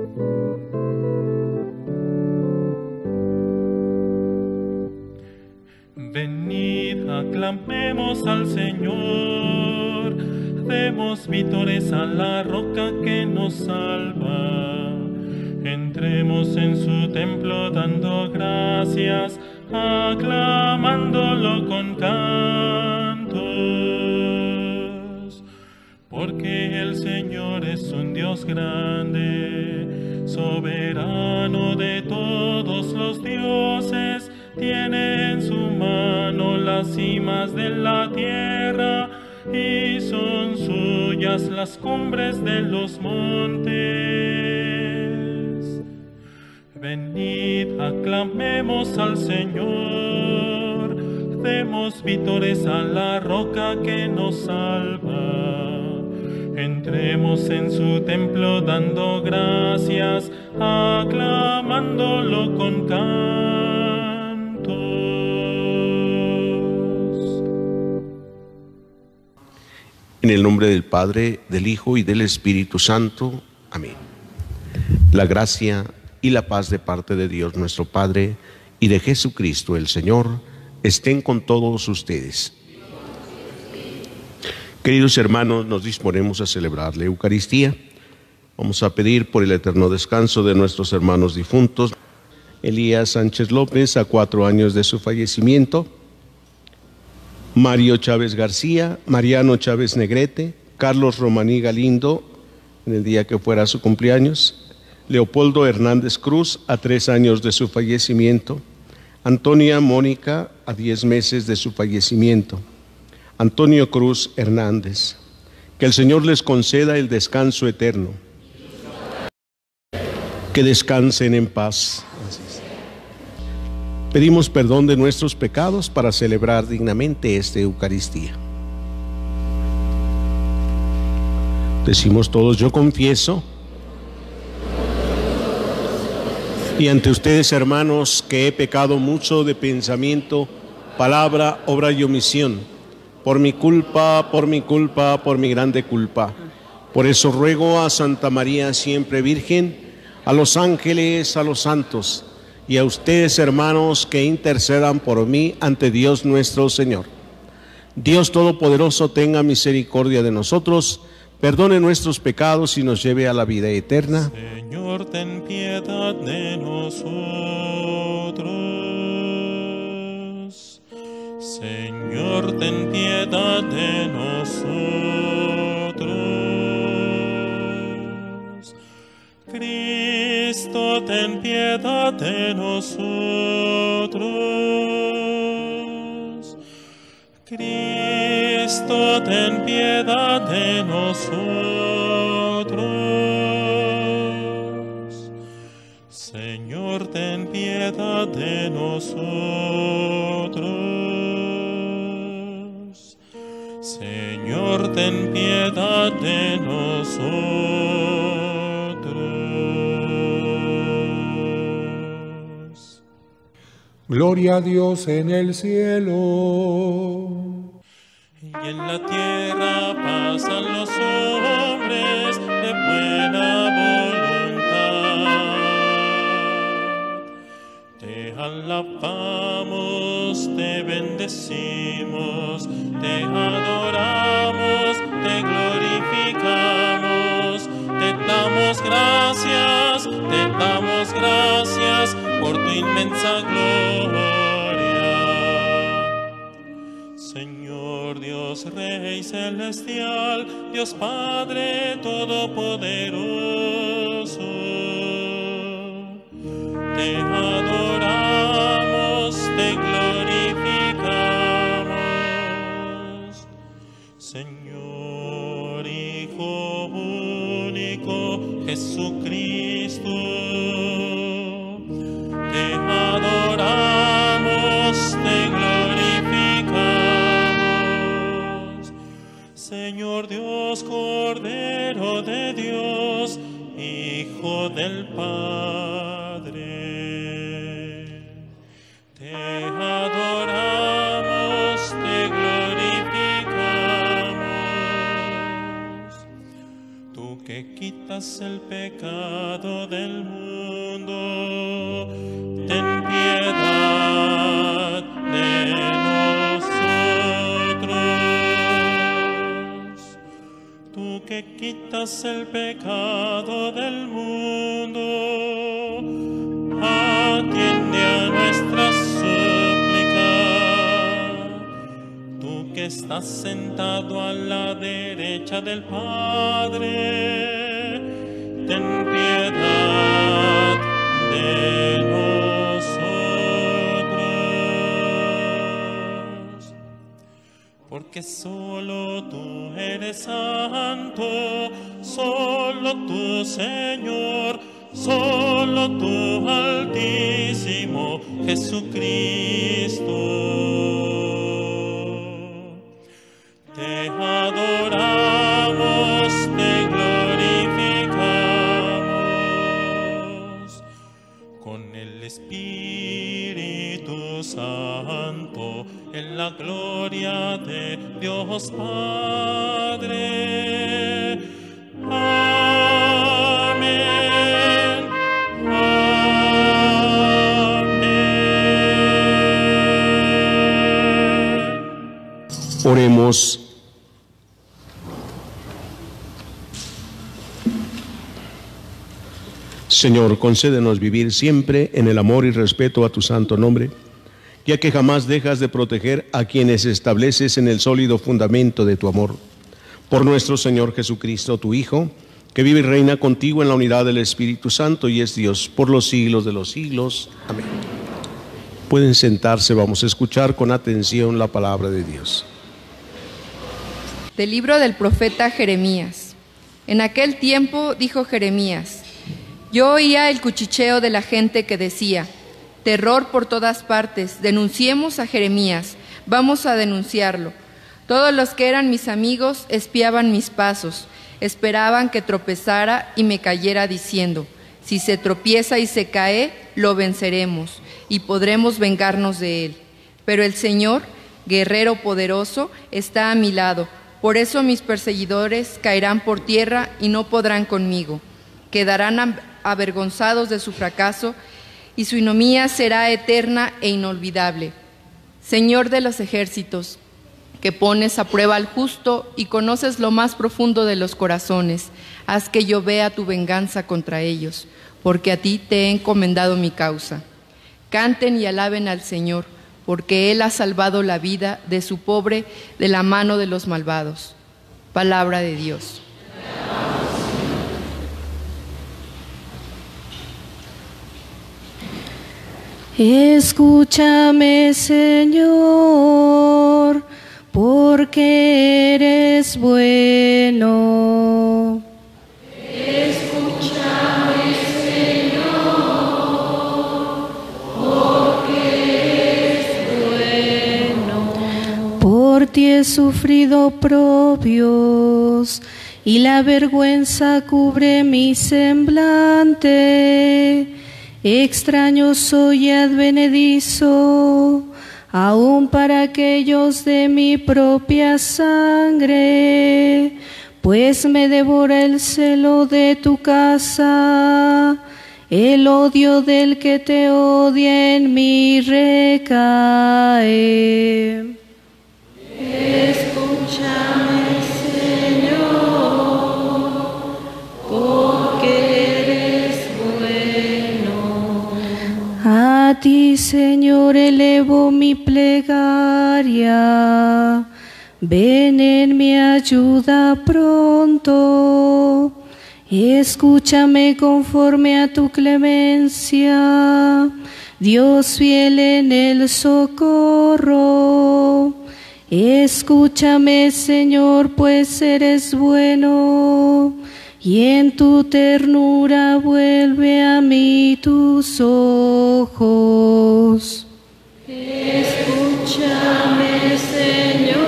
Venid, aclamemos al Señor, demos vítores a la roca que nos salva. Entremos en su templo dando gracias, aclamándolo con cantos. Porque el Señor es un Dios grande, soberano de todos los dioses, tiene en su mano las cimas de la tierra, y son suyas las cumbres de los montes. Venid, aclamemos al Señor, demos vítores a la roca que nos salva. Entremos en su templo dando gracias, aclamándolo con cantos. En el nombre del Padre, del Hijo y del Espíritu Santo. Amén. La gracia y la paz de parte de Dios nuestro Padre y de Jesucristo el Señor estén con todos ustedes. Queridos hermanos, nos disponemos a celebrar la Eucaristía. Vamos a pedir por el eterno descanso de nuestros hermanos difuntos. Elías Sánchez López, a 4 años de su fallecimiento. Mario Chávez García, Mariano Chávez Negrete, Carlos Romaní Galindo, en el día que fuera su cumpleaños. Leopoldo Hernández Cruz, a 3 años de su fallecimiento. Antonia Mónica, a 10 meses de su fallecimiento. Antonio Cruz Hernández. Que el Señor les conceda el descanso eterno. Que descansen en paz. Pedimos perdón de nuestros pecados para celebrar dignamente esta Eucaristía. Decimos todos: yo confieso. Y ante ustedes, hermanos, que he pecado mucho de pensamiento, palabra, obra y omisión. Por mi culpa, por mi culpa, por mi grande culpa. Por eso ruego a Santa María siempre Virgen, a los ángeles, a los santos, y a ustedes, hermanos, que intercedan por mí ante Dios nuestro Señor. Dios Todopoderoso tenga misericordia de nosotros, perdone nuestros pecados y nos lleve a la vida eterna. Señor, ten piedad de nosotros. Señor, ten piedad de nosotros. Cristo, ten piedad de nosotros. Cristo, ten piedad de nosotros. Señor, ten piedad de nosotros. Señor, ten piedad de nosotros. Gloria a Dios en el cielo. Y en la tierra pasan los hombres de buena voluntad. Te alabamos, te bendecimos, te adoramos, te glorificamos, te damos gracias por tu inmensa gloria. Señor Dios Rey celestial, Dios Padre todopoderoso, te adoramos, te glorificamos. Señor Hijo único Jesucristo, te adoramos, te glorificamos. Señor Dios, Cordero de Dios, Hijo del Padre, te adoramos, te glorificamos. Tú que quitas quitas el pecado del mundo, ten piedad de nosotros. Tú que quitas el pecado del mundo, atiende a nuestra súplica. Tú que estás sentado a la derecha del Padre, ten piedad de nosotros. Porque solo tú eres santo, solo tú, Señor, solo tú, Altísimo Jesucristo. Te adoramos, te glorificamos con el Espíritu Santo en la gloria de Dios Padre. Amén. Amén. Oremos. Señor, concédenos vivir siempre en el amor y respeto a tu santo nombre, ya que jamás dejas de proteger a quienes estableces en el sólido fundamento de tu amor. Por nuestro Señor Jesucristo, tu Hijo, que vive y reina contigo en la unidad del Espíritu Santo y es Dios por los siglos de los siglos. Amén. Pueden sentarse, vamos a escuchar con atención la palabra de Dios. Del libro del profeta Jeremías. En aquel tiempo dijo Jeremías: yo oía el cuchicheo de la gente que decía: terror por todas partes, denunciemos a Jeremías, vamos a denunciarlo. Todos los que eran mis amigos espiaban mis pasos, esperaban que tropezara y me cayera diciendo: si se tropieza y se cae, lo venceremos y podremos vengarnos de él. Pero el Señor, guerrero poderoso, está a mi lado, por eso mis perseguidores caerán por tierra y no podrán conmigo. Quedarán avergonzados de su fracaso y su ignominia será eterna e inolvidable. Señor de los ejércitos, que pones a prueba al justo y conoces lo más profundo de los corazones, haz que yo vea tu venganza contra ellos, porque a ti te he encomendado mi causa. Canten y alaben al Señor, porque Él ha salvado la vida de su pobre de la mano de los malvados. Palabra de Dios. Escúchame, Señor, porque eres bueno. Escúchame, Señor, porque eres bueno. Por ti he sufrido oprobios y la vergüenza cubre mi semblante. Extraño soy y advenedizo, aún para aquellos de mi propia sangre, pues me devora el celo de tu casa, el odio del que te odia en mí recae. Escúchame, Señor, porque eres bueno. A ti, Señor, elevo mi plegaria. Ven en mi ayuda pronto. Escúchame conforme a tu clemencia, Dios fiel en el socorro. Escúchame, Señor, pues eres bueno, y en tu ternura vuelve a mí tus ojos. Escúchame, Señor,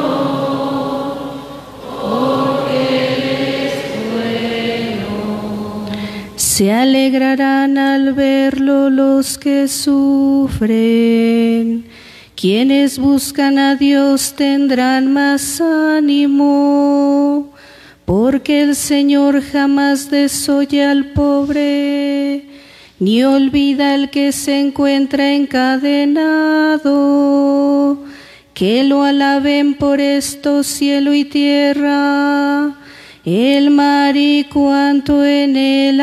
porque eres bueno. Se alegrarán al verlo los que sufren. Quienes buscan a Dios tendrán más ánimo. porque el Señor jamás desoye al pobre, ni olvida al que se encuentra encadenado. Que lo alaben por esto cielo y tierra, el mar y cuanto en él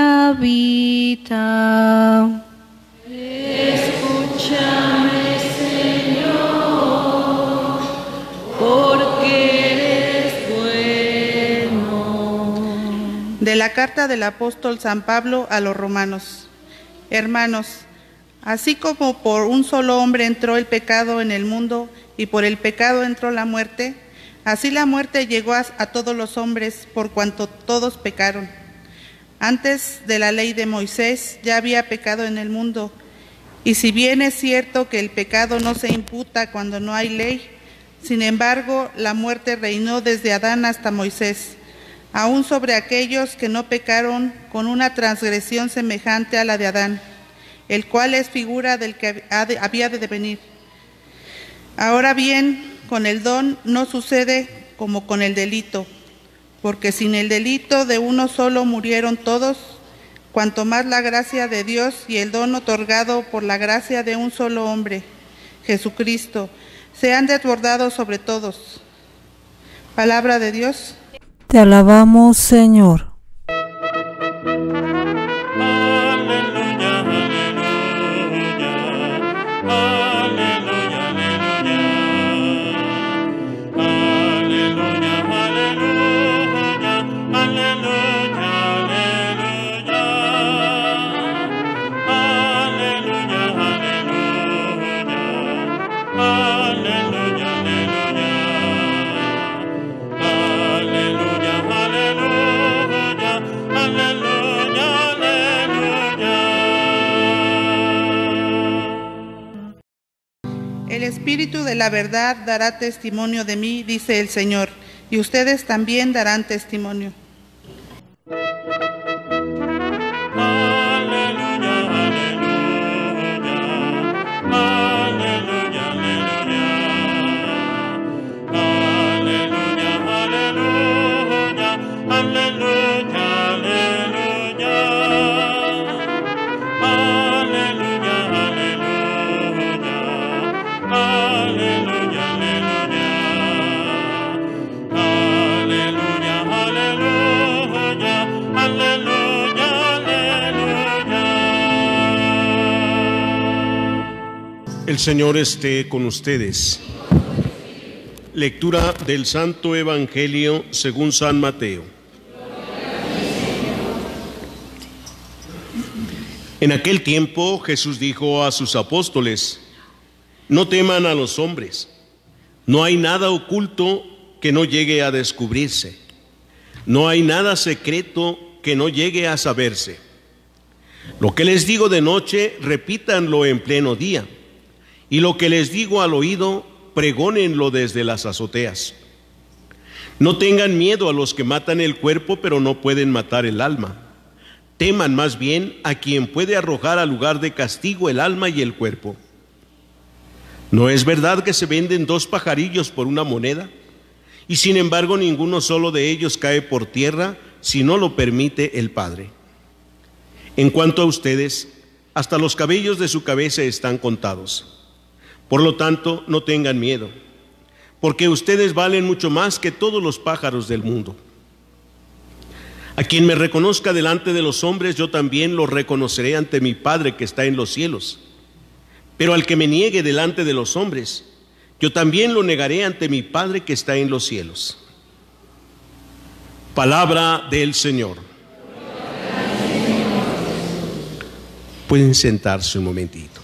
habita. Escúchame, Señor, porque eres bueno. De la carta del apóstol San Pablo a los romanos. Hermanos, así como por un solo hombre entró el pecado en el mundo y por el pecado entró la muerte, así la muerte llegó a todos los hombres por cuanto todos pecaron. Antes de la ley de Moisés ya había pecado en el mundo, y si bien es cierto que el pecado no se imputa cuando no hay ley, sin embargo la muerte reinó desde Adán hasta Moisés, aún sobre aquellos que no pecaron con una transgresión semejante a la de Adán, el cual es figura del que había de venir. Ahora bien, con el don no sucede como con el delito, porque sin el delito de uno solo murieron todos, cuanto más la gracia de Dios y el don otorgado por la gracia de un solo hombre, Jesucristo, se han desbordado sobre todos. Palabra de Dios. Te alabamos, Señor. El Espíritu de la verdad dará testimonio de mí, dice el Señor, y ustedes también darán testimonio. El Señor esté con ustedes. Lectura del Santo Evangelio según San Mateo. En aquel tiempo Jesús dijo a sus apóstoles: no teman a los hombres, no hay nada oculto que no llegue a descubrirse, no hay nada secreto que no llegue a saberse. Lo que les digo de noche, repítanlo en pleno día. Y lo que les digo al oído, pregónenlo desde las azoteas. No tengan miedo a los que matan el cuerpo, pero no pueden matar el alma. Teman más bien a quien puede arrojar al lugar de castigo el alma y el cuerpo. ¿No es verdad que se venden 2 pajarillos por 1 moneda? Y sin embargo ninguno solo de ellos cae por tierra si no lo permite el Padre. En cuanto a ustedes, hasta los cabellos de su cabeza están contados. Por lo tanto, no tengan miedo, porque ustedes valen mucho más que todos los pájaros del mundo. A quien me reconozca delante de los hombres, yo también lo reconoceré ante mi Padre que está en los cielos. Pero al que me niegue delante de los hombres, yo también lo negaré ante mi Padre que está en los cielos. Palabra del Señor. Pueden sentarse un momentito.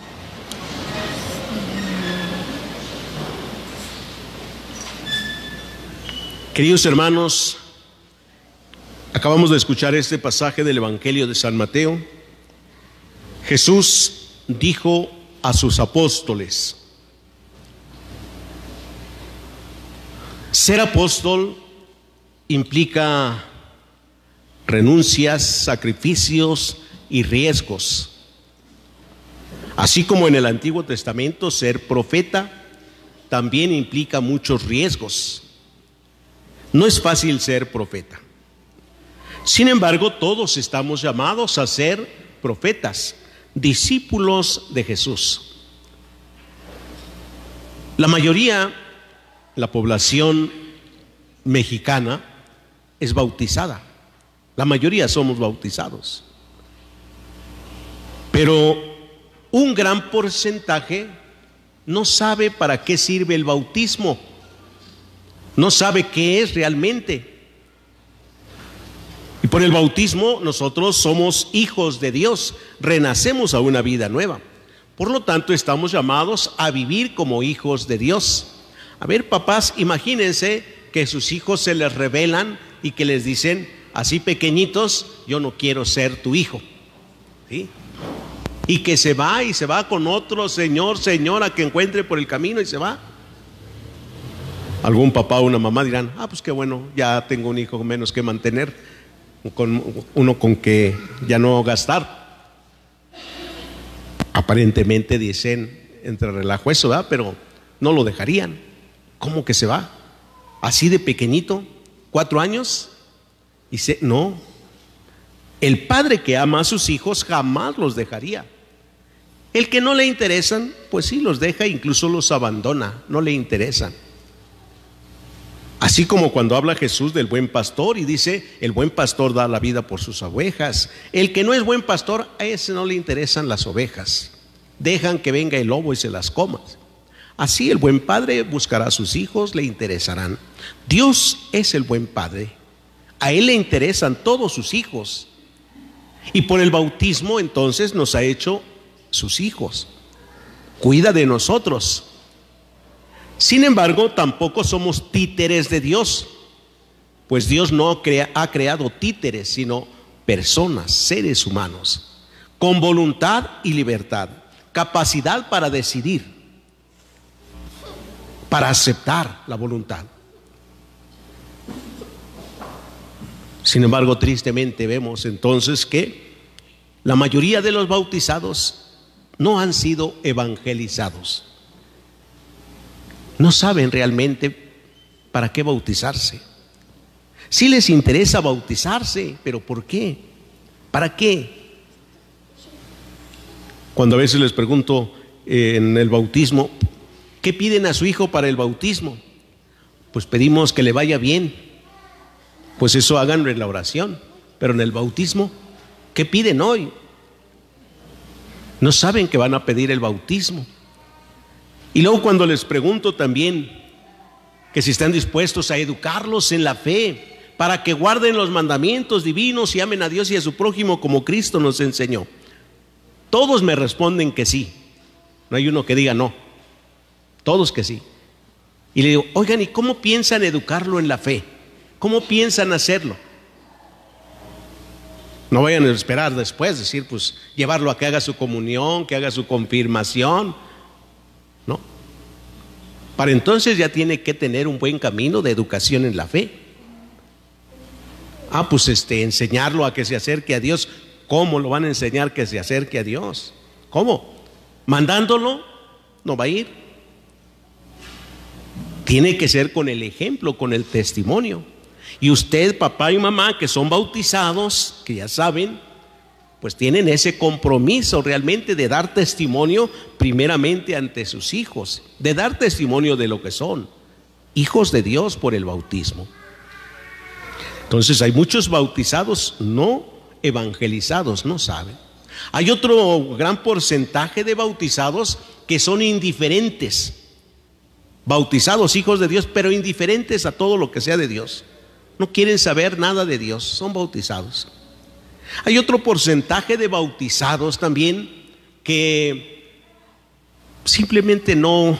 Queridos hermanos, acabamos de escuchar este pasaje del Evangelio de San Mateo. Jesús dijo a sus apóstoles: ser apóstol implica renuncias, sacrificios y riesgos. Así como en el Antiguo Testamento ser profeta también implica muchos riesgos. No es fácil ser profeta. Sin embargo, todos estamos llamados a ser profetas, discípulos de Jesús. La mayoría, la población mexicana es bautizada. La mayoría somos bautizados. Pero un gran porcentaje no sabe para qué sirve el bautismo. No sabe qué es realmente. Y por el bautismo nosotros somos hijos de Dios, renacemos a una vida nueva. Por lo tanto, estamos llamados a vivir como hijos de Dios. A ver, papás, imagínense que sus hijos se les revelan y que les dicen, así pequeñitos, yo no quiero ser tu hijo. ¿Sí? Y que se va con otro señora que encuentre por el camino y se va. Algún papá o una mamá dirán, pues qué bueno, ya tengo un hijo menos que mantener, uno con que ya no gastar. Aparentemente dicen entre relajo eso, ¿verdad? Pero no lo dejarían. ¿Cómo que se va? Así de pequeñito, 4 años. No. El padre que ama a sus hijos jamás los dejaría. El que no le interesan, pues sí los deja, incluso los abandona, no le interesan. Así como cuando habla Jesús del buen pastor y dice, el buen pastor da la vida por sus ovejas. El que no es buen pastor, a ese no le interesan las ovejas. Dejan que venga el lobo y se las coma. Así el buen padre buscará a sus hijos, le interesarán. Dios es el buen padre. A Él le interesan todos sus hijos. Y por el bautismo entonces nos ha hecho sus hijos. Cuida de nosotros. Sin embargo, tampoco somos títeres de Dios, pues Dios no ha creado títeres, sino personas, seres humanos, con voluntad y libertad, capacidad para decidir, para aceptar la voluntad. Sin embargo, tristemente vemos entonces que la mayoría de los bautizados no han sido evangelizados. No saben realmente para qué bautizarse. Sí les interesa bautizarse, pero ¿por qué? ¿Para qué? Cuando a veces les pregunto en el bautismo, ¿qué piden a su hijo para el bautismo? Pues pedimos que le vaya bien. Pues eso háganlo en la oración. Pero en el bautismo, ¿qué piden hoy? No saben que van a pedir el bautismo. Y luego cuando les pregunto también que si están dispuestos a educarlos en la fe para que guarden los mandamientos divinos y amen a Dios y a su prójimo como Cristo nos enseñó, todos me responden que sí. No hay uno que diga no, todos que sí. Y le digo, oigan, ¿y cómo piensan educarlo en la fe? ¿Cómo piensan hacerlo? No vayan a esperar después, decir, pues llevarlo a que haga su comunión, que haga su confirmación. No. Para entonces ya tiene que tener un buen camino de educación en la fe. Pues enseñarlo a que se acerque a Dios. ¿Cómo lo van a enseñar que se acerque a Dios? ¿Cómo? ¿Mandándolo? No va a ir. Tiene que ser con el ejemplo, con el testimonio. Y usted, papá y mamá, que son bautizados, que ya saben, pues tienen ese compromiso realmente de dar testimonio primeramente ante sus hijos, de dar testimonio de lo que son, hijos de Dios por el bautismo. Entonces hay muchos bautizados no evangelizados, no saben. Hay otro gran porcentaje de bautizados que son indiferentes, bautizados hijos de Dios, pero indiferentes a todo lo que sea de Dios. No quieren saber nada de Dios, son bautizados. Hay otro porcentaje de bautizados también que simplemente no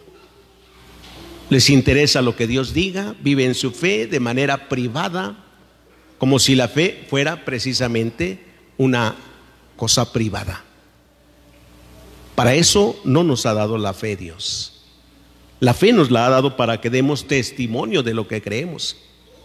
les interesa lo que Dios diga, viven su fe de manera privada, como si la fe fuera precisamente una cosa privada. Para eso no nos ha dado la fe Dios. La fe nos la ha dado para que demos testimonio de lo que creemos.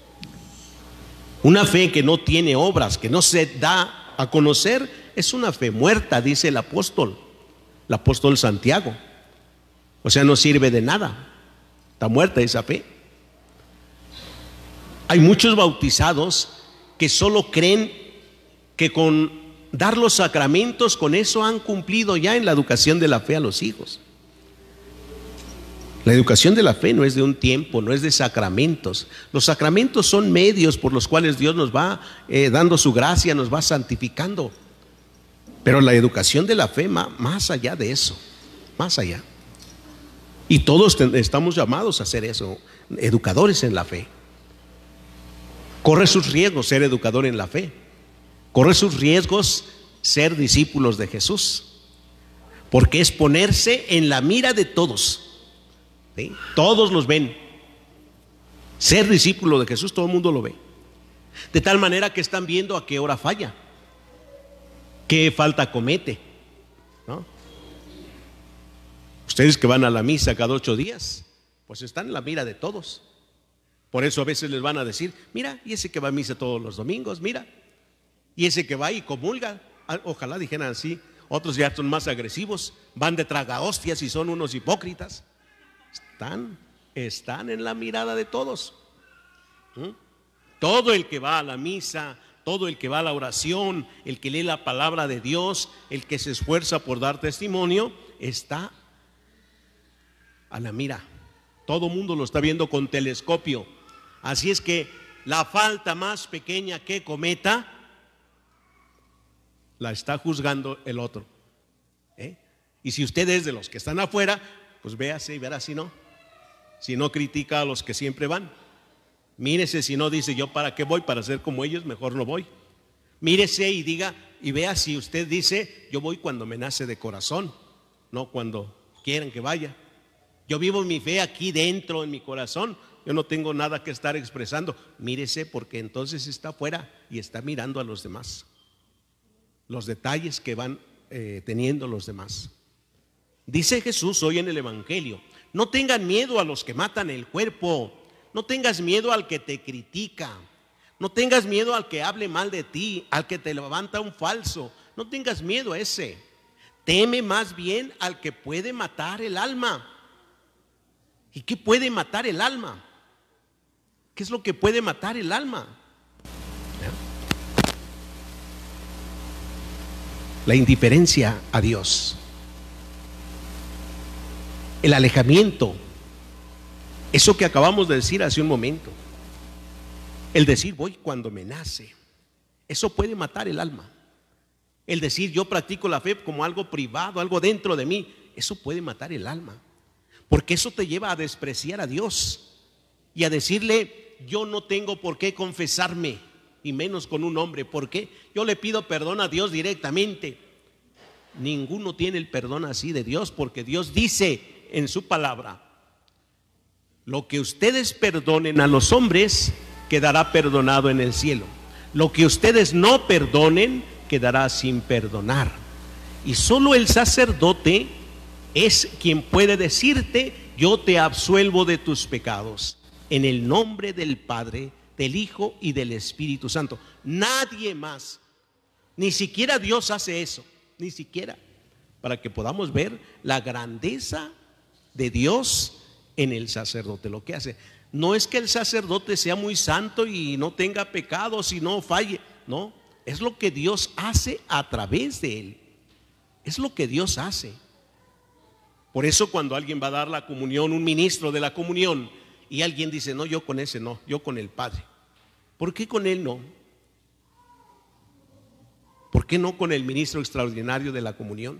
Una fe que no tiene obras, que no se da a conocer, es una fe muerta, dice el apóstol Santiago. O sea, no sirve de nada, está muerta esa fe. Hay muchos bautizados que solo creen que con dar los sacramentos, con eso han cumplido ya en la educación de la fe a los hijos. La educación de la fe no es de un tiempo, no es de sacramentos. Los sacramentos son medios por los cuales Dios nos va dando su gracia, nos va santificando. Pero la educación de la fe va más allá de eso, más allá. Y todos estamos llamados a hacer eso, educadores en la fe. Corre sus riesgos ser educador en la fe. Corre sus riesgos ser discípulos de Jesús. Porque es ponerse en la mira de todos. ¿Sí? Todos los ven. Ser discípulo de Jesús, todo el mundo lo ve. De tal manera que están viendo a qué hora falla, qué falta comete, ¿no? Ustedes que van a la misa cada 8 días, pues están en la mira de todos. Por eso a veces les van a decir: mira, y ese que va a misa todos los domingos, mira, y ese que va y comulga. Ojalá dijeran así. Otros ya son más agresivos, van de tragahostias y son unos hipócritas. Están en la mirada de todos. Todo el que va a la misa, todo el que va a la oración, el que lee la palabra de Dios, el que se esfuerza por dar testimonio, está a la mira. Todo mundo lo está viendo con telescopio. Así es que la falta más pequeña que cometa la está juzgando el otro. Y si usted es de los que están afuera, pues véase y verá si no. Si no critica a los que siempre van. Mírese si no dice: yo para qué voy, para ser como ellos, mejor no voy. Mírese y diga y vea si usted dice: yo voy cuando me nace de corazón, no cuando quieran que vaya. Yo vivo mi fe aquí dentro en mi corazón, yo no tengo nada que estar expresando. Mírese, porque entonces está afuera y está mirando a los demás, los detalles que van teniendo los demás. Dice Jesús hoy en el Evangelio: no tengan miedo a los que matan el cuerpo, no tengas miedo al que te critica, no tengas miedo al que hable mal de ti, al que te levanta un falso, no tengas miedo a ese. Teme más bien al que puede matar el alma. ¿Y qué puede matar el alma? ¿Qué es lo que puede matar el alma? La indiferencia a Dios, el alejamiento, eso que acabamos de decir hace un momento, el decir voy cuando me nace, eso puede matar el alma. El decir yo practico la fe como algo privado, algo dentro de mí, eso puede matar el alma, porque eso te lleva a despreciar a Dios y a decirle: yo no tengo por qué confesarme, y menos con un hombre. ¿Por qué? Yo le pido perdón a Dios directamente. Ninguno tiene el perdón así de Dios, porque Dios dice en su palabra: lo que ustedes perdonen a los hombres quedará perdonado en el cielo, lo que ustedes no perdonen quedará sin perdonar. Y solo el sacerdote es quien puede decirte: yo te absuelvo de tus pecados, en el nombre del Padre, del Hijo y del Espíritu Santo. Nadie más, ni siquiera Dios hace eso, ni siquiera, para que podamos ver la grandeza de Dios en el sacerdote. Lo que hace no es que el sacerdote sea muy santo y no tenga pecados y no falle, no, es lo que Dios hace a través de él, es lo que Dios hace. Por eso cuando alguien va a dar la comunión, un ministro de la comunión, y alguien dice: no, yo con ese no, yo con el Padre. ¿Por qué con él no? ¿Por qué no con el ministro extraordinario de la comunión?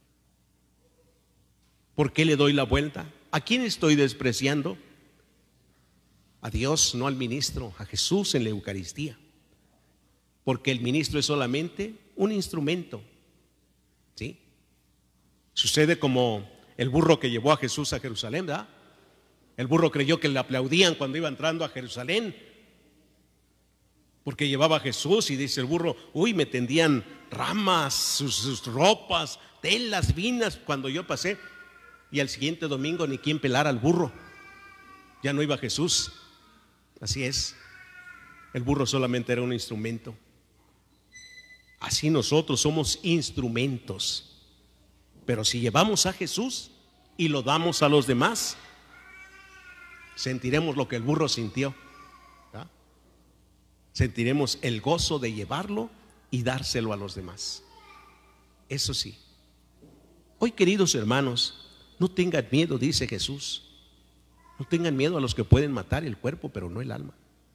¿Por qué le doy la vuelta? ¿A quién estoy despreciando? A Dios, no al ministro, a Jesús en la Eucaristía. Porque el ministro es solamente un instrumento. ¿Sí? Sucede como el burro que llevó a Jesús a Jerusalén, ¿verdad? El burro creyó que le aplaudían cuando iba entrando a Jerusalén, porque llevaba a Jesús, y dice el burro: uy, me tendían ramas, sus ropas, telas, vinas cuando yo pasé. Y al siguiente domingo ni quien pelara al burro, ya no iba Jesús. Así es, el burro solamente era un instrumento. Así nosotros somos instrumentos, pero si llevamos a Jesús y lo damos a los demás, sentiremos lo que el burro sintió, ¿verdad? sentiremos el gozo de llevarlo y dárselo a los demás. Eso sí, hoy, queridos hermanos, no tengan miedo, dice Jesús. No tengan miedo a los que pueden matar el cuerpo, pero no el alma.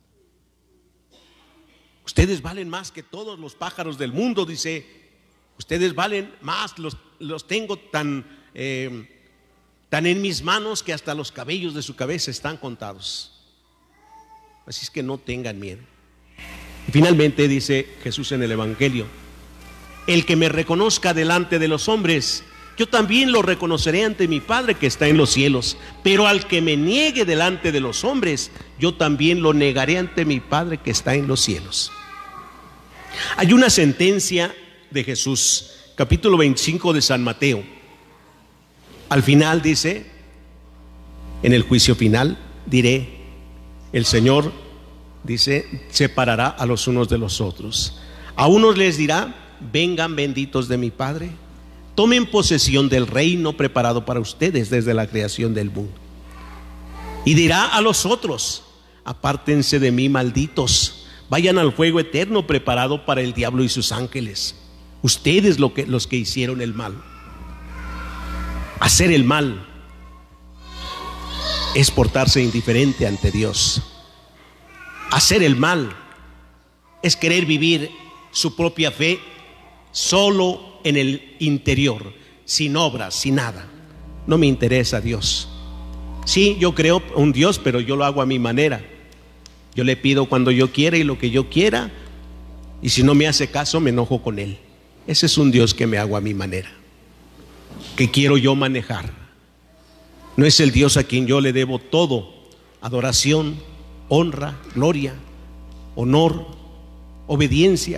Ustedes valen más que todos los pájaros del mundo, dice. Ustedes valen más, los tengo tan en mis manos que hasta los cabellos de su cabeza están contados. Así es que no tengan miedo. Y finalmente dice Jesús en el Evangelio: el que me reconozca delante de los hombres, yo también lo reconoceré ante mi Padre que está en los cielos. Pero al que me niegue delante de los hombres, yo también lo negaré ante mi Padre que está en los cielos. Hay una sentencia de Jesús, capítulo 25 de San Mateo. Al final dice, en el juicio final, diré, el Señor dice, separará a los unos de los otros. A unos les dirá: vengan benditos de mi Padre, tomen posesión del reino preparado para ustedes desde la creación del mundo. Y dirá a los otros: apártense de mí, malditos, vayan al fuego eterno preparado para el diablo y sus ángeles. Ustedes los que hicieron el mal. Hacer el mal es portarse indiferente ante Dios. Hacer el mal es querer vivir su propia fe solo en el interior, sin obras, sin nada. No me interesa Dios. Sí, yo creo un Dios, pero yo lo hago a mi manera. Yo le pido cuando yo quiera y lo que yo quiera, y si no me hace caso me enojo con él. Ese es un Dios que me hago a mi manera, que quiero yo manejar. No es el Dios a quien yo le debo todo: adoración, honra, gloria, honor, obediencia.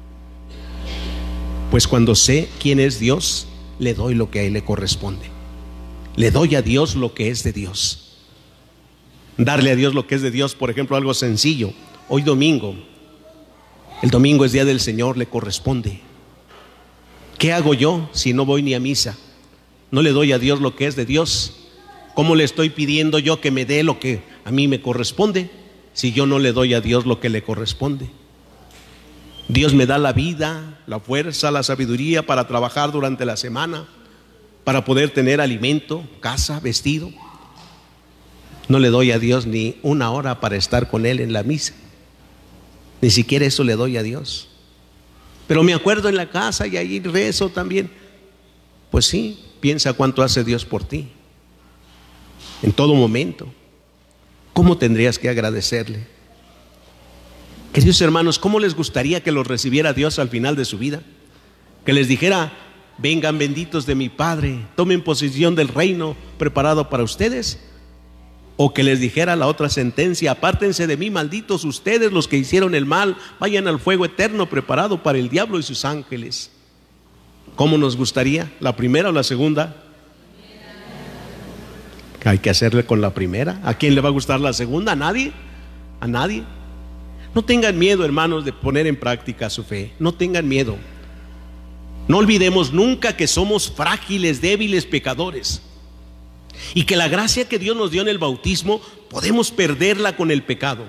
Pues cuando sé quién es Dios, le doy lo que a él le corresponde. Le doy a Dios lo que es de Dios. Darle a Dios lo que es de Dios, por ejemplo, algo sencillo. Hoy domingo, el domingo es día del Señor, le corresponde. ¿Qué hago yo si no voy ni a misa? No le doy a Dios lo que es de Dios. ¿Cómo le estoy pidiendo yo que me dé lo que a mí me corresponde si yo no le doy a Dios lo que le corresponde? Dios me da la vida, la fuerza, la sabiduría para trabajar durante la semana, para poder tener alimento, casa, vestido. No le doy a Dios ni una hora para estar con Él en la misa. Ni siquiera eso le doy a Dios. Pero me acuerdo en la casa y ahí rezo también. Pues sí, piensa cuánto hace Dios por ti. En todo momento. ¿Cómo tendrías que agradecerle? Queridos hermanos, ¿cómo les gustaría que los recibiera Dios al final de su vida? Que les dijera: vengan benditos de mi Padre, tomen posesión del reino preparado para ustedes. O que les dijera la otra sentencia: apártense de mí, malditos ustedes los que hicieron el mal, vayan al fuego eterno preparado para el diablo y sus ángeles. ¿Cómo nos gustaría? ¿La primera o la segunda? Hay que hacerle con la primera. ¿A quién le va a gustar la segunda? ¿A nadie? ¿A nadie? No tengan miedo, hermanos, de poner en práctica su fe. No tengan miedo. No olvidemos nunca que somos frágiles, débiles, pecadores, y que la gracia que Dios nos dio en el bautismo podemos perderla con el pecado.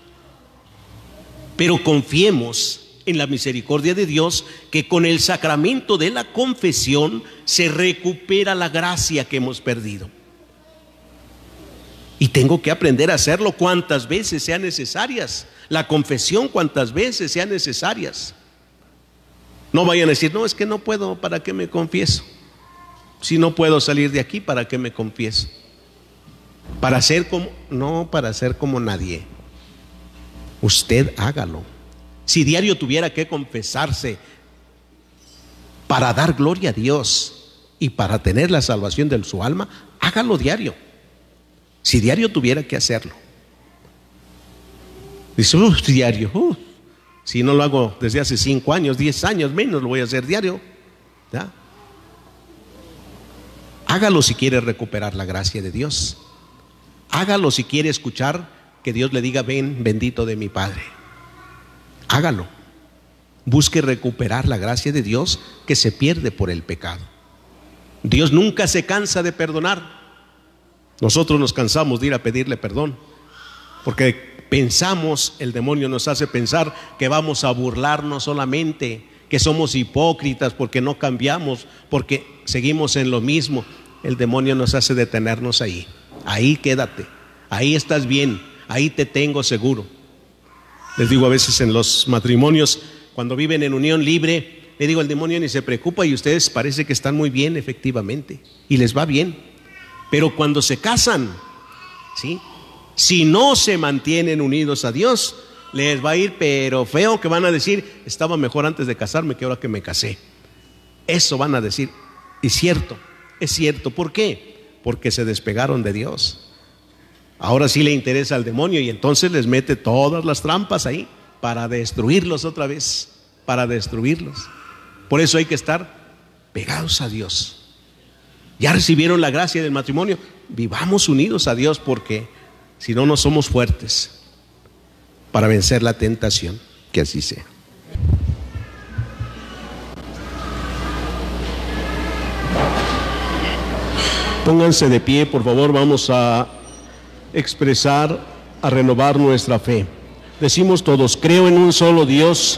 Pero confiemos en la misericordia de Dios, que con el sacramento de la confesión se recupera la gracia que hemos perdido. Y tengo que aprender a hacerlo cuantas veces sean necesarias. La confesión cuantas veces sean necesarias. No vayan a decir: no, es que no puedo, ¿para qué me confieso? Si no puedo salir de aquí, ¿para qué me confieso? Para ser como nadie. Usted hágalo. Si diario tuviera que confesarse para dar gloria a Dios y para tener la salvación de su alma, hágalo diario. Si diario tuviera que hacerlo. Dice: diario. Si no lo hago desde hace 5 años, 10 años, menos lo voy a hacer diario. ¿Ya? Hágalo si quiere recuperar la gracia de Dios. Hágalo si quiere escuchar que Dios le diga: ven, bendito de mi Padre. Hágalo. Busque recuperar la gracia de Dios que se pierde por el pecado. Dios nunca se cansa de perdonar. Nosotros nos cansamos de ir a pedirle perdón, porque pensamos, el demonio nos hace pensar que vamos a burlarnos solamente, que somos hipócritas porque no cambiamos, porque seguimos en lo mismo. El demonio nos hace detenernos ahí. Ahí quédate, ahí estás bien, ahí te tengo seguro. Les digo a veces en los matrimonios, cuando viven en unión libre, le digo, el demonio ni se preocupa y ustedes parece que están muy bien efectivamente y les va bien. Pero cuando se casan, ¿sí?, si no se mantienen unidos a Dios, les va a ir pero feo, que van a decir, estaba mejor antes de casarme que ahora que me casé. Eso van a decir. Es cierto. ¿Por qué? Porque se despegaron de Dios. Ahora sí le interesa al demonio y entonces les mete todas las trampas ahí para destruirlos otra vez, para destruirlos. Por eso hay que estar pegados a Dios. Ya recibieron la gracia del matrimonio, vivamos unidos a Dios, porque si no, no somos fuertes para vencer la tentación. Que así sea. Pónganse de pie, por favor, vamos a expresar, a renovar nuestra fe. Decimos todos, creo en un solo Dios,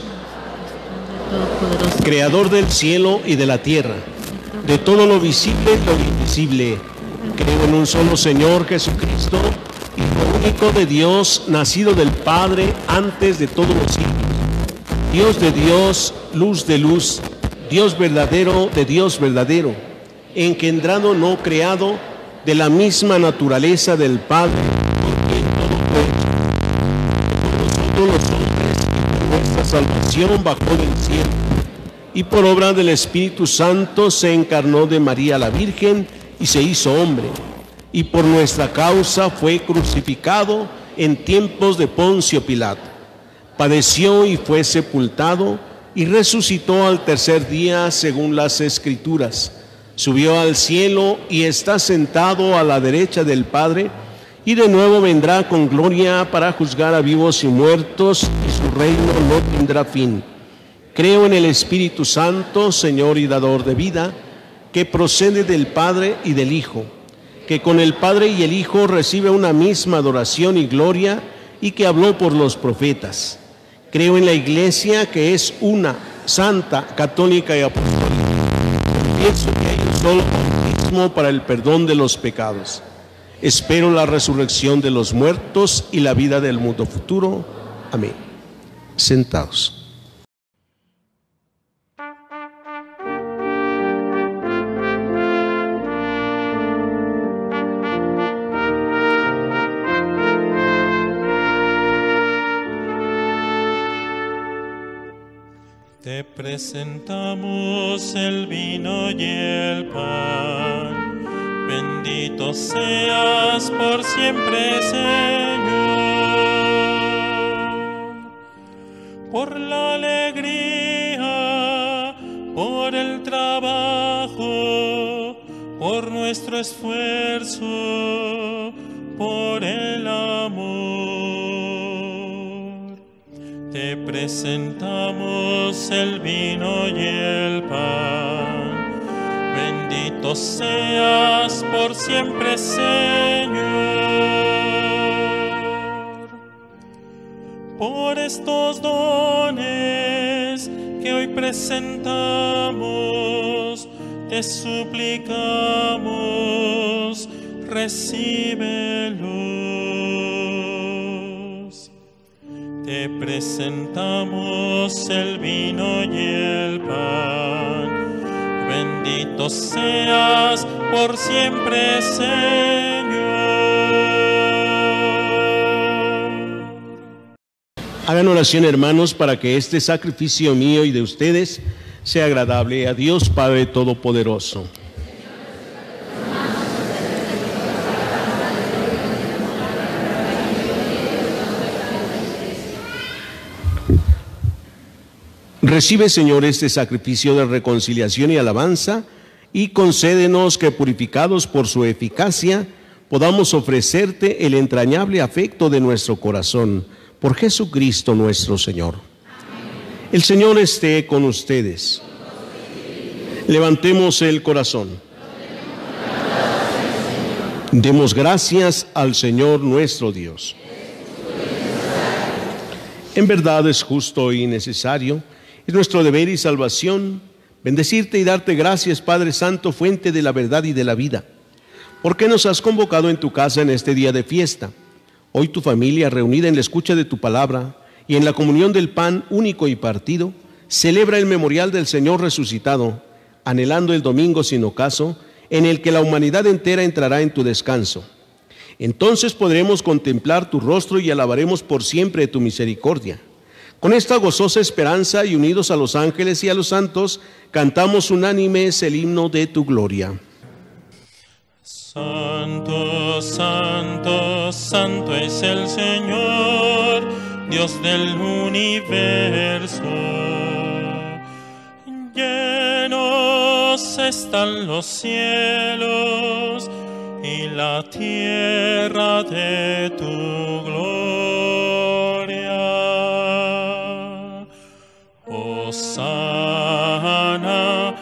creador del cielo y de la tierra, de todo lo visible y lo invisible. Creo en un solo Señor Jesucristo, Hijo único de Dios, nacido del Padre antes de todos los siglos, Dios de Dios, luz de luz, Dios verdadero de Dios verdadero, engendrado no creado, de la misma naturaleza del Padre, por quien todo fue hecho. Por nosotros los hombres y por nuestra salvación bajó del cielo, y por obra del Espíritu Santo se encarnó de María la Virgen y se hizo hombre, y por nuestra causa fue crucificado en tiempos de Poncio Pilato. Padeció y fue sepultado, y resucitó al tercer día según las Escrituras. Subió al cielo y está sentado a la derecha del Padre, y de nuevo vendrá con gloria para juzgar a vivos y muertos, y su reino no tendrá fin. Creo en el Espíritu Santo, Señor y dador de vida, que procede del Padre y del Hijo, que con el Padre y el Hijo recibe una misma adoración y gloria, y que habló por los profetas. Creo en la Iglesia, que es una, santa, católica y apostólica. Confieso que hay un solo bautismo para el perdón de los pecados. Espero la resurrección de los muertos y la vida del mundo futuro. Amén. Sentados. Te presentamos el vino y el pan. Bendito seas por siempre, Señor. Por la alegría, por el trabajo, por nuestro esfuerzo, por el amor. Te presentamos el vino y el pan. Bendito seas por siempre, Señor. Por estos dones que hoy presentamos, te suplicamos, recíbelos. Te presentamos el vino y el pan. Bendito seas por siempre, Señor. Hagan oración, hermanos, para que este sacrificio mío y de ustedes sea agradable a Dios Padre Todopoderoso. Recibe, Señor, este sacrificio de reconciliación y alabanza, y concédenos que, purificados por su eficacia, podamos ofrecerte el entrañable afecto de nuestro corazón, por Jesucristo nuestro Señor. Amén. El Señor esté con ustedes. Levantemos el corazón. Demos gracias al Señor nuestro Dios. En verdad es justo y necesario, es nuestro deber y salvación, bendecirte y darte gracias, Padre Santo, fuente de la verdad y de la vida, porque nos has convocado en tu casa en este día de fiesta. Hoy tu familia, reunida en la escucha de tu palabra y en la comunión del pan único y partido, celebra el memorial del Señor resucitado, anhelando el domingo sin ocaso, en el que la humanidad entera entrará en tu descanso. Entonces podremos contemplar tu rostro y alabaremos por siempre tu misericordia. Con esta gozosa esperanza y unidos a los ángeles y a los santos, cantamos unánimes el himno de tu gloria. Santo, santo, santo es el Señor, Dios del universo. Llenos están los cielos y la tierra de tu gloria. Hosana,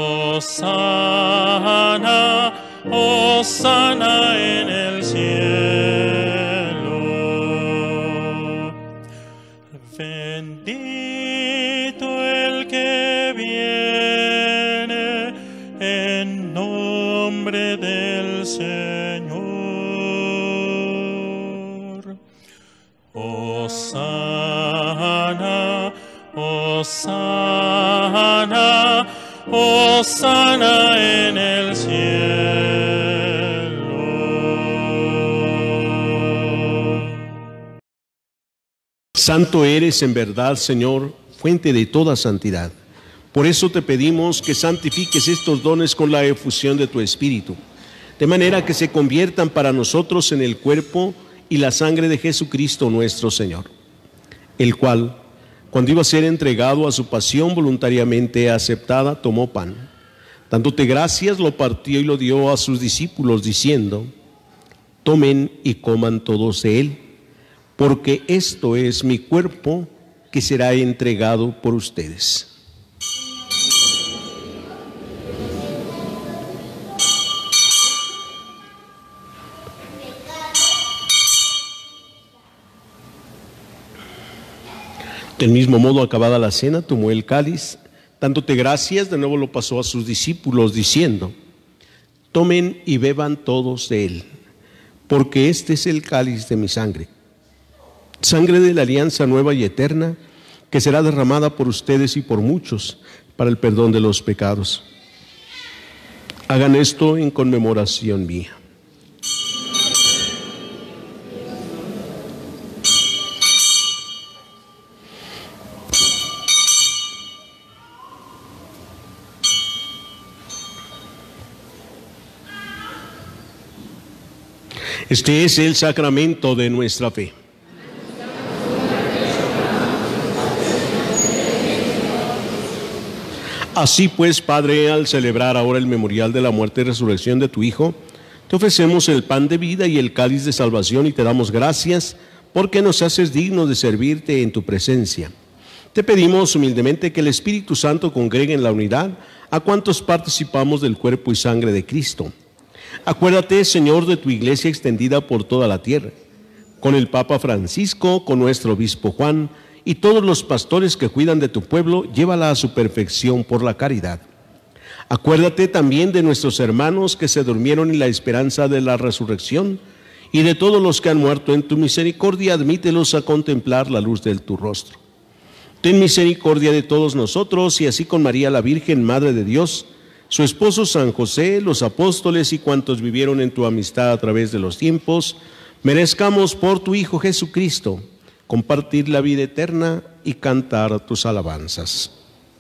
hosana, hosana en el cielo. Bendito el que viene en nombre del Señor. Hosana, hosana, hosana en el cielo. Santo eres en verdad, Señor, fuente de toda santidad. Por eso te pedimos que santifiques estos dones con la efusión de tu Espíritu, de manera que se conviertan para nosotros en el cuerpo y la sangre de Jesucristo nuestro Señor, el cual, cuando iba a ser entregado a su pasión voluntariamente aceptada, tomó pan. Dándote gracias, lo partió y lo dio a sus discípulos, diciendo: tomen y coman todos de él, porque esto es mi cuerpo que será entregado por ustedes. Del mismo modo, acabada la cena, tomó el cáliz, dándote gracias, de nuevo lo pasó a sus discípulos, diciendo: tomen y beban todos de él, porque este es el cáliz de mi sangre, sangre de la alianza nueva y eterna, que será derramada por ustedes y por muchos para el perdón de los pecados. Hagan esto en conmemoración mía. Este es el sacramento de nuestra fe. Así pues, Padre, al celebrar ahora el memorial de la muerte y resurrección de tu Hijo, te ofrecemos el pan de vida y el cáliz de salvación y te damos gracias porque nos haces dignos de servirte en tu presencia. Te pedimos humildemente que el Espíritu Santo congregue en la unidad a cuantos participamos del cuerpo y sangre de Cristo. Acuérdate, Señor, de tu iglesia extendida por toda la tierra, con el Papa Francisco, con nuestro obispo Juan y todos los pastores que cuidan de tu pueblo, llévala a su perfección por la caridad. Acuérdate también de nuestros hermanos que se durmieron en la esperanza de la resurrección y de todos los que han muerto en tu misericordia, admítelos a contemplar la luz de tu rostro. Ten misericordia de todos nosotros y así con María la Virgen, Madre de Dios, su esposo San José, los apóstoles y cuantos vivieron en tu amistad a través de los tiempos, merezcamos por tu Hijo Jesucristo compartir la vida eterna y cantar tus alabanzas.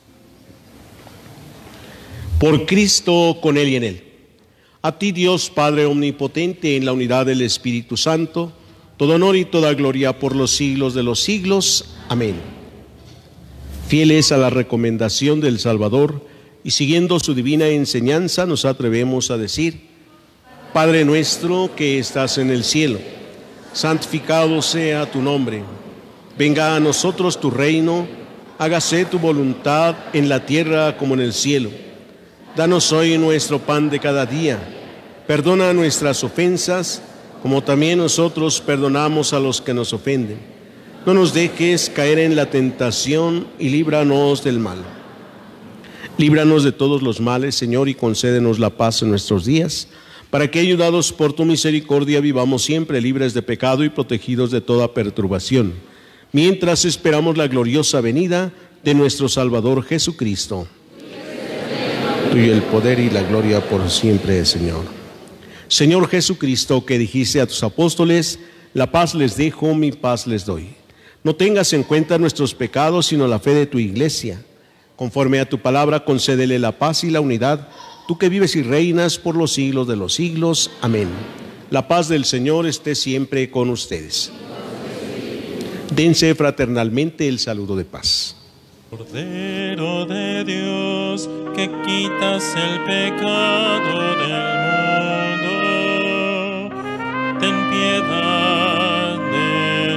Por Cristo, con Él y en Él. A ti, Dios Padre omnipotente, en la unidad del Espíritu Santo, todo honor y toda gloria por los siglos de los siglos. Amén. Fieles a la recomendación del Salvador, y siguiendo su divina enseñanza, nos atrevemos a decir: Padre nuestro que estás en el cielo, santificado sea tu nombre. Venga a nosotros tu reino, hágase tu voluntad en la tierra como en el cielo. Danos hoy nuestro pan de cada día. Perdona nuestras ofensas, como también nosotros perdonamos a los que nos ofenden. No nos dejes caer en la tentación y líbranos del mal. Líbranos de todos los males, Señor, y concédenos la paz en nuestros días, para que, ayudados por tu misericordia, vivamos siempre libres de pecado y protegidos de toda perturbación, mientras esperamos la gloriosa venida de nuestro Salvador Jesucristo. Tuyo el poder y la gloria por siempre, Señor. Señor Jesucristo, que dijiste a tus apóstoles: la paz les dejo, mi paz les doy. No tengas en cuenta nuestros pecados, sino la fe de tu Iglesia. Conforme a tu palabra, concédele la paz y la unidad, tú que vives y reinas por los siglos de los siglos. Amén. La paz del Señor esté siempre con ustedes. Dense fraternalmente el saludo de paz. Cordero de Dios, que quitas el pecado del mundo, ten piedad de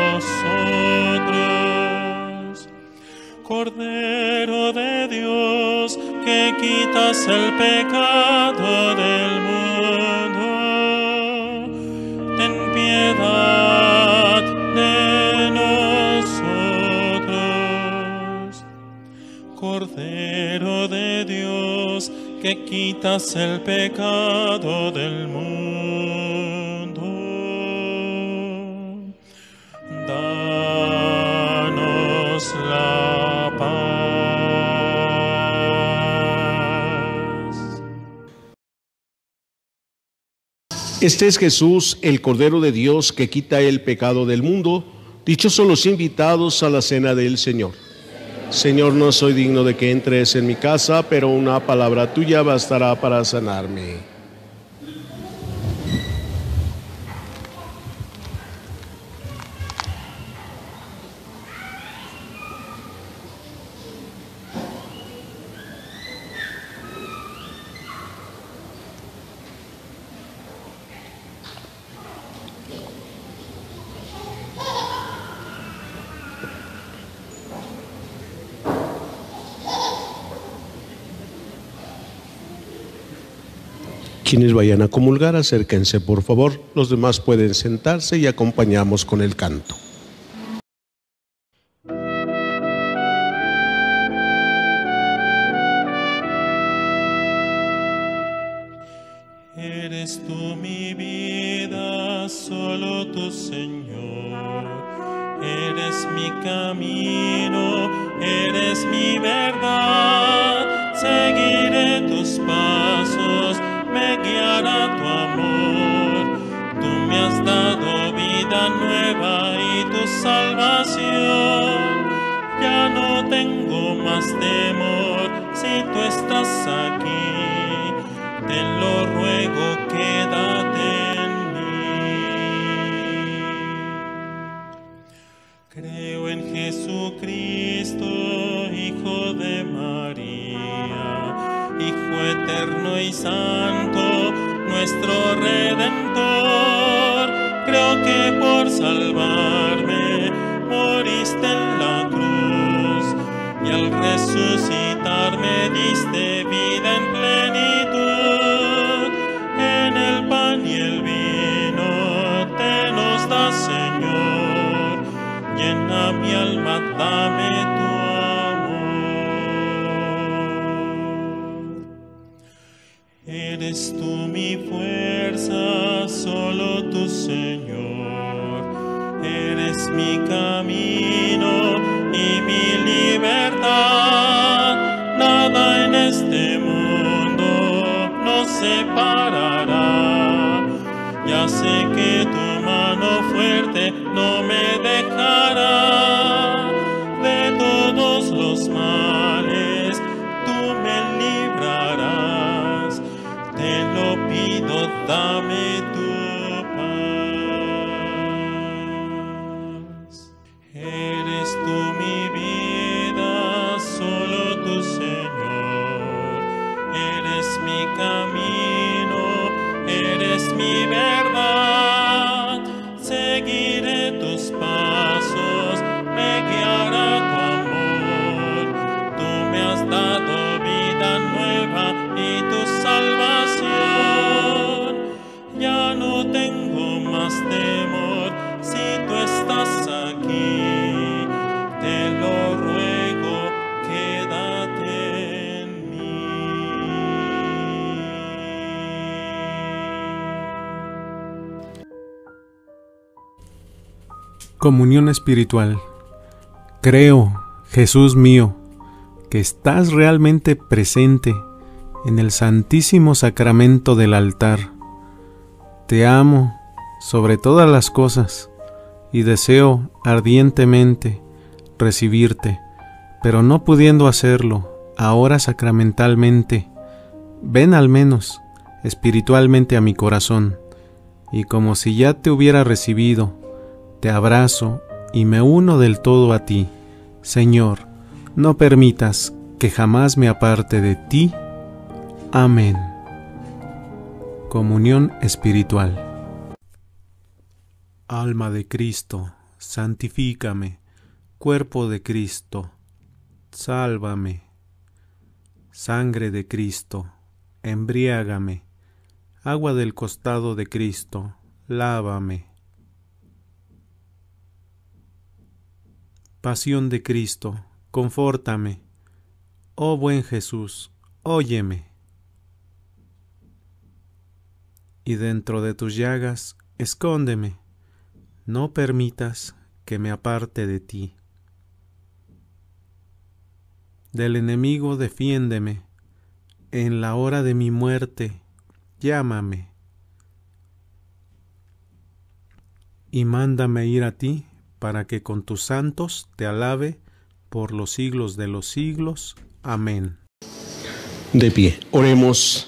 nosotros. Cordero de Dios, que quitas el pecado del mundo, ten piedad de nosotros. Cordero de Dios, que quitas el pecado del mundo, danos la paz. Este es Jesús, el Cordero de Dios, que quita el pecado del mundo. Dichosos los invitados a la cena del Señor. Señor, no soy digno de que entres en mi casa, pero una palabra tuya bastará para sanarme. Quienes vayan a comulgar, acérquense por favor. Los demás pueden sentarse y acompañamos con el canto. Eres tú mi vida, solo tú, Señor. Eres mi camino, eres mi verdad. Seguiré tus pasos, me guiará tu amor. Tú me has dado vida nueva y tu salvación. Ya no tengo más temor si tú estás aquí. Te lo ruego, quédate en mí. Creo en Jesucristo, Hijo de María, Hijo eterno y santo, nuestro Redentor. Creo que por salvarme moriste en la cruz y al resucitar me diste vida en plenitud. En el pan y el vino te nos da, Señor. Llena mi alma, dame tu Eres tú mi fuerza, solo tú, Señor. Eres mi camino y mi libertad. Nada en este mundo nos separará. Ya sé que tu mano fuerte no me dejará. De todos los males tú me librarás. Te lo pido, dame tu paz. Eres tú mi vida, solo tú, Señor. Eres mi camino, eres mi verdad. Seguiré tus pasos, Comunión espiritual. Creo, Jesús mío, que estás realmente presente en el santísimo sacramento del altar. Te amo sobre todas las cosas y deseo ardientemente recibirte, pero no pudiendo hacerlo ahora sacramentalmente, ven al menos espiritualmente a mi corazón, y como si ya te hubiera recibido, te abrazo y me uno del todo a ti. Señor, no permitas que jamás me aparte de ti. Amén. Comunión espiritual. Alma de Cristo, santifícame. Cuerpo de Cristo, sálvame. Sangre de Cristo, embriágame. Agua del costado de Cristo, lávame. Pasión de Cristo, confórtame. Oh buen Jesús, óyeme. Y dentro de tus llagas, escóndeme. No permitas que me aparte de ti. Del enemigo defiéndeme. En la hora de mi muerte, llámame. Y mándame ir a ti, para que con tus santos te alabe por los siglos de los siglos. Amén. De pie, oremos.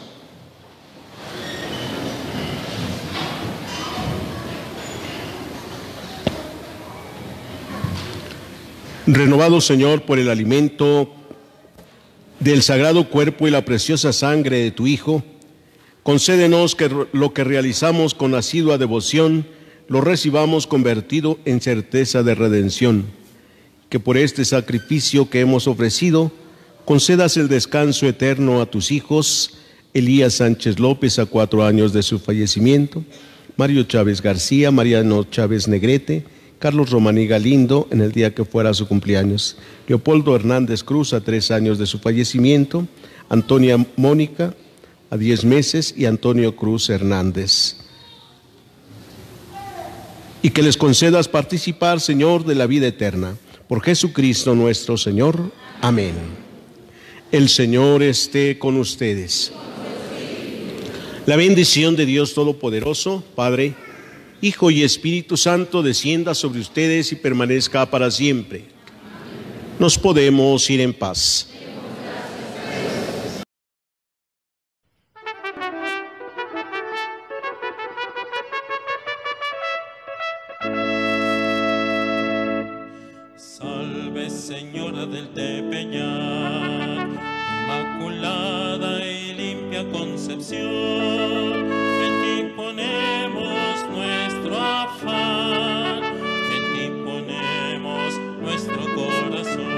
Renovado, Señor, por el alimento del sagrado cuerpo y la preciosa sangre de tu Hijo, concédenos que lo que realizamos con asidua devoción lo recibamos convertido en certeza de redención. Que por este sacrificio que hemos ofrecido, concedas el descanso eterno a tus hijos, Elías Sánchez López, a 4 años de su fallecimiento, Mario Chávez García, Mariano Chávez Negrete, Carlos Romaní Galindo, en el día que fuera su cumpleaños, Leopoldo Hernández Cruz, a 3 años de su fallecimiento, Antonia Mónica, a 10 meses, y Antonio Cruz Hernández. Y que les concedas participar, Señor, de la vida eterna. Por Jesucristo nuestro Señor. Amén. El Señor esté con ustedes. La bendición de Dios Todopoderoso, Padre, Hijo y Espíritu Santo, descienda sobre ustedes y permanezca para siempre. Nos podemos ir en paz. Salve, Señora del Tepeyac, Inmaculada y limpia concepción, en ti ponemos nuestro afán, en ti ponemos nuestro corazón.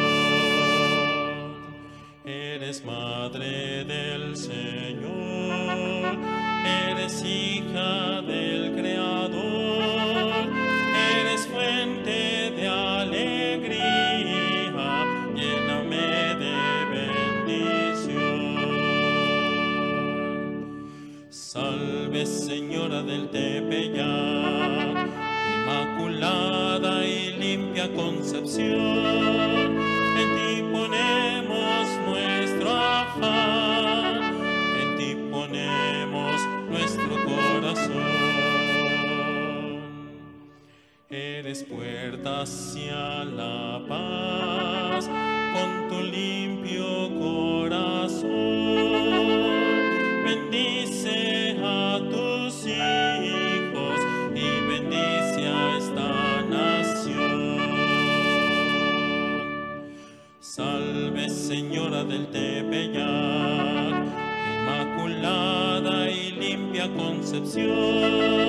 Eres Madre del Señor, eres hija del Creador, eres fuente de alegría, lléname de bendición. Salve, Señora del Tepeyac, Inmaculada y limpia concepción, en ti ponemos nuestro afán, en ti ponemos nuestro corazón. Eres puerta hacia la paz, con tu limpio corazón. Bendice a tus hijos y bendice a esta nación. Salve, Señora del Tepeyac, Inmaculada y limpia concepción,